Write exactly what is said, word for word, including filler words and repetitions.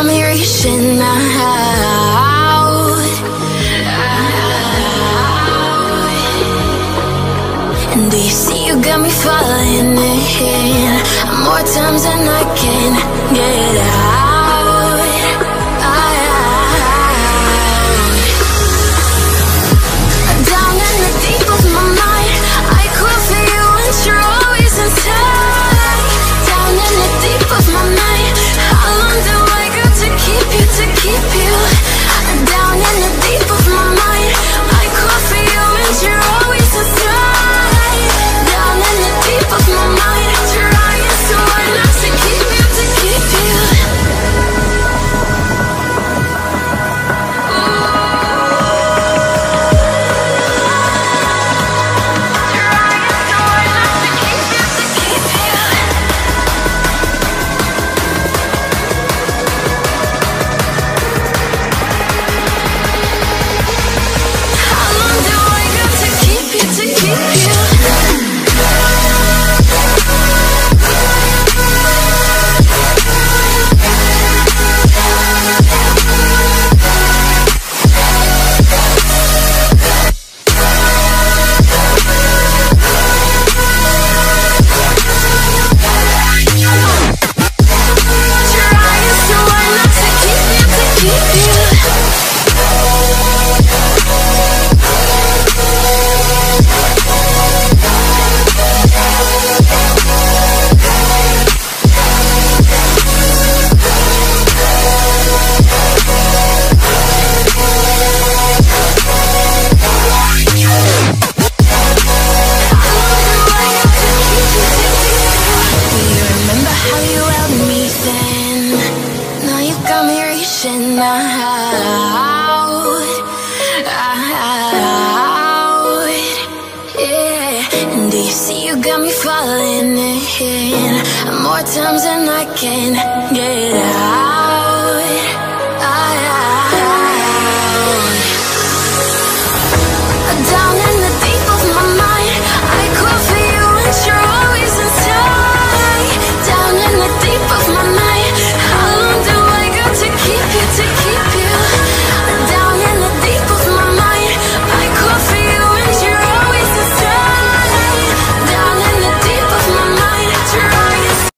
got me reaching out, out. And do you see you got me falling in more times than I can get out. Down in the deep of my mind, I call for you and you're always inside. Down in the deep of my mind, how long do I got to keep you, to keep you? Down in the deep of my mind, I call for you and you're always inside. Down in the deep of my mind, trying so hard not to keep you, to keep you. More times than I can get out.